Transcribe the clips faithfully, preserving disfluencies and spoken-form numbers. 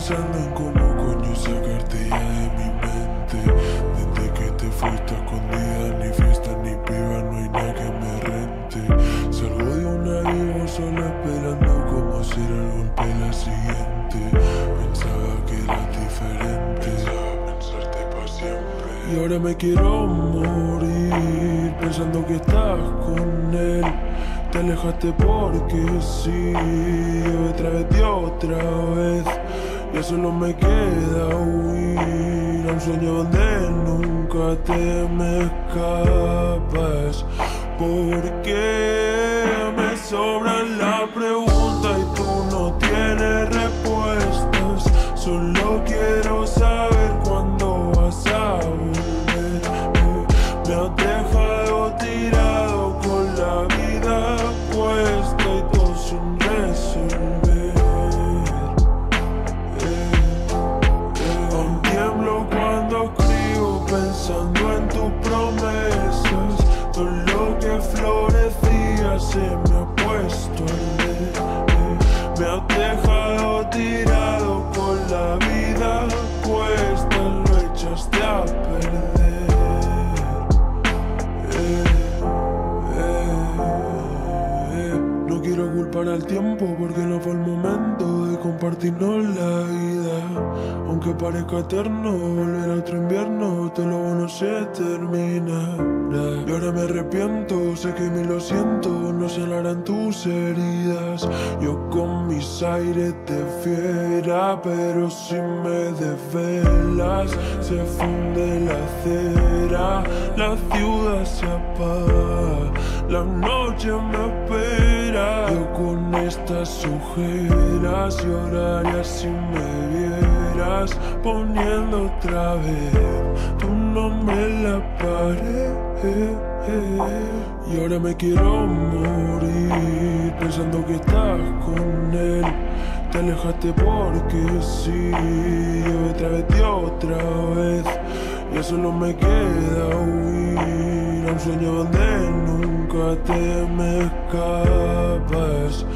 pensando en cómo coño sacarte ya de mi mente. Desde que te fuiste a escondida, ni fiesta ni piba, no hay nada que me rente. Salgo de una vivo solo esperando cómo hacer el golpe la siguiente. Pensaba que era diferente, pensaba pensarte pa' siempre. Y ahora me quiero morir pensando que estás con él. Te alejaste porque sí, yo otra vez y otra vez. Ya solo me queda huir a un sueño donde nunca te me escapas. Porque me sobran las preguntas y tú no tienes respuestas. Solo quiero saber cuándo vas a volver. Me has dejado tirado con la vida puesta y todo sin resolver. Aún tiemblo cuando escribo pensando en tus promesas. Todo lo que florecía se me ha puesto a arder. Me has dejado tirado con la vida puesta, lo echaste a perder. Eh, eh, eh. No quiero culpar al tiempo porque no fue el momento de compartirnos la vida. Aunque parezca eterno, volver a otro invierno, todo lo bueno se termina. Y ahora me arrepiento, sé que ni lo siento, no sanarán tus heridas. Yo con mis aires de fiera, pero si me desvelas, se funde la acera, la ciudad se apaga, la noche me espera. Yo con estas ojeras lloraría si me vieras poniendo otra vez tu nombre en la pared. Y ahora me quiero morir pensando que estás con él. Te alejaste porque sí, yo otra vez y otra vez. Ya solo me queda huir a un sueño donde nunca te me escapas.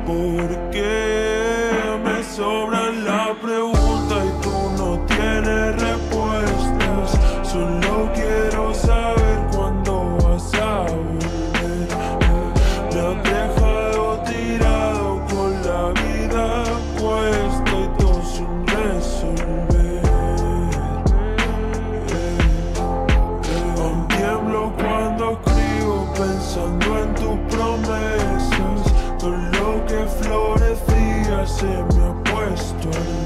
Porque me sobran las preguntas y tú no tienes respuestas. Solo quiero saber cuándo vas a volver. Me has dejado tirado con la vida puesta y todo sin resolver. Aún tiemblo cuando escribo pensando en tus promesas. Todo lo que florecía se me ha puesto a